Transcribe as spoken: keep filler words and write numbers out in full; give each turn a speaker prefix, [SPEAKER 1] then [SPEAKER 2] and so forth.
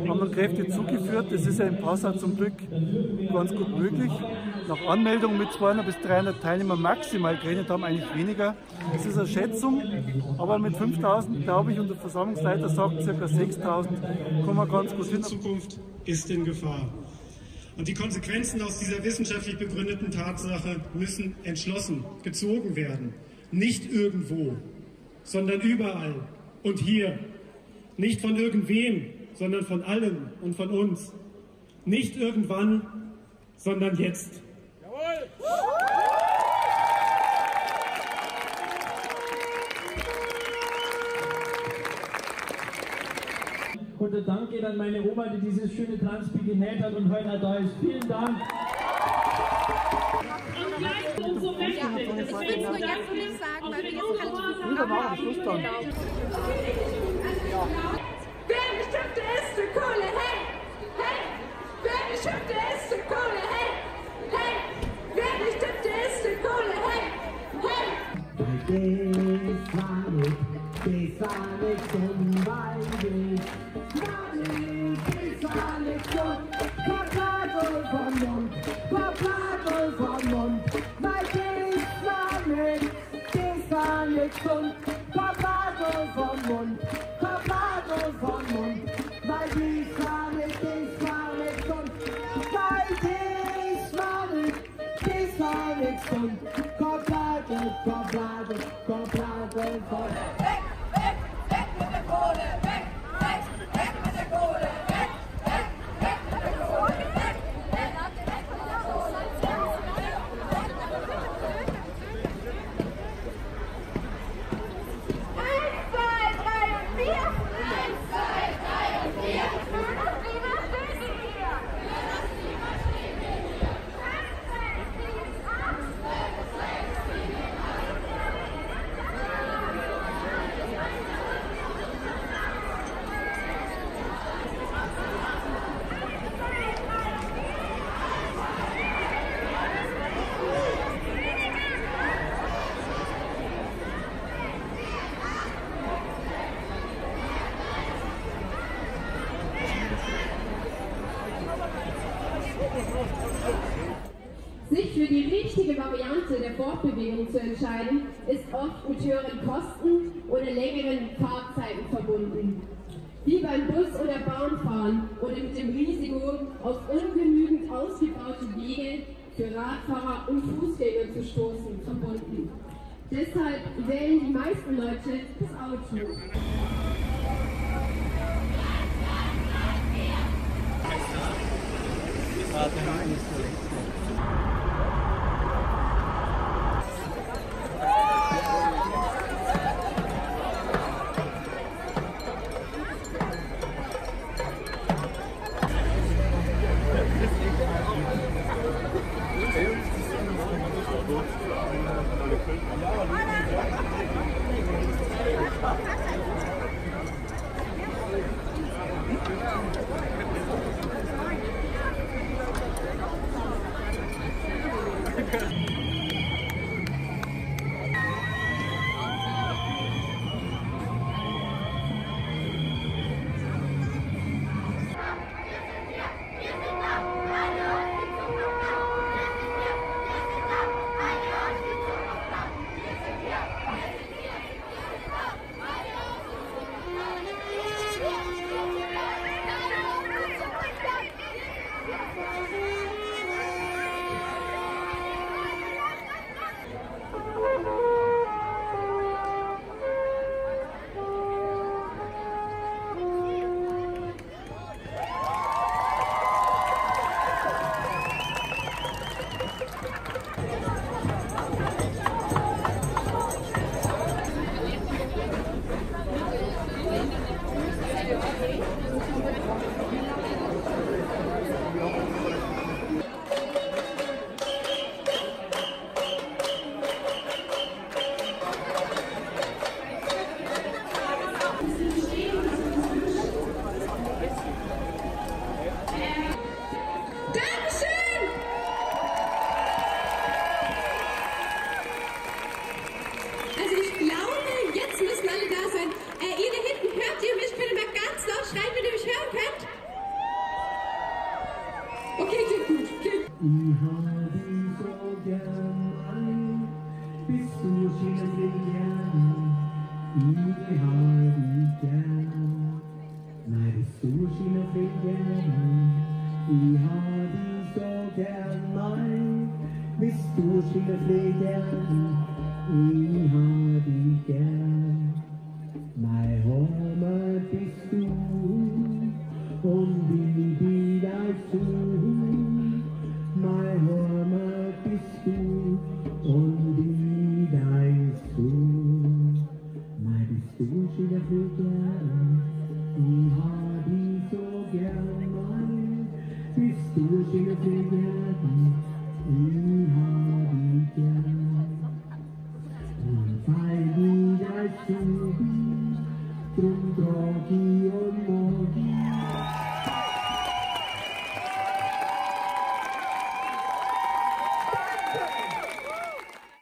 [SPEAKER 1] haben dann Kräfte zugeführt. Das ist ja in Passau zum Glück ganz gut möglich. Nach Anmeldung mit zweihundert bis dreihundert Teilnehmern maximal gerechnet haben, eigentlich weniger. Das ist eine Schätzung, aber mit fünftausend, glaube ich, und der Versammlungsleiter sagt, ca. sechstausend, kann man ganz gut hin.
[SPEAKER 2] Die Zukunft ist in Gefahr. Und die Konsequenzen aus dieser wissenschaftlich begründeten Tatsache müssen entschlossen gezogen werden. Nicht irgendwo, sondern überall und hier. Nicht von irgendwem, sondern von allen und von uns. Nicht irgendwann, sondern jetzt. Jawohl!
[SPEAKER 3] Und der Dank geht an meine Oma, die dieses schöne Transpi genäht hat und heute da ist. Vielen Dank.
[SPEAKER 4] Und gleich und so mächtig.
[SPEAKER 5] Ich will es nur jetzt nicht sagen, weil wir jetzt alle
[SPEAKER 6] Wer bestimmt ist für Kohle? Hey! Hey! Wer bestimmt ist für Kohle? Hey! Hey! Wer bestimmt ist für Kohle? Hey! Hey! Das war nicht, das war nicht so weit. Das war nicht so. Papagel vom Mund, Papagel vom Mund. Nein, das war nicht, das war nicht so. Papagel vom Mund, Papagel vom Mund. Nein, das war nicht, das war nicht so. Nein, das war nicht, das war nicht so. Papagel, Papagel, Papagel vom Mund. Weg, weg, weg mit der Kohle, weg, weg, weg mit der Kohle, weg, weg, weg mit der Kohle, weg, weg, weg mit der Kohle. Eins, zwei, drei und vier. Eins, zwei, drei und vier. Lass die mal stehen hier. Lass die mal stehen hier. Eins, zwei, sieben, acht. Eins, zwei, sieben,
[SPEAKER 7] Sich für die richtige Variante der Fortbewegung zu entscheiden, ist oft mit höheren Kosten oder längeren Fahrzeiten verbunden. Wie beim Bus- oder Bahnfahren oder mit dem Risiko, auf ungenügend ausgebaute Wege für Radfahrer und Fußgänger zu stoßen, verbunden. Deshalb wählen die meisten Leute das Auto.
[SPEAKER 6] Nein! Ich hab dich so gern, Mann, bist du schön gern. Ich hab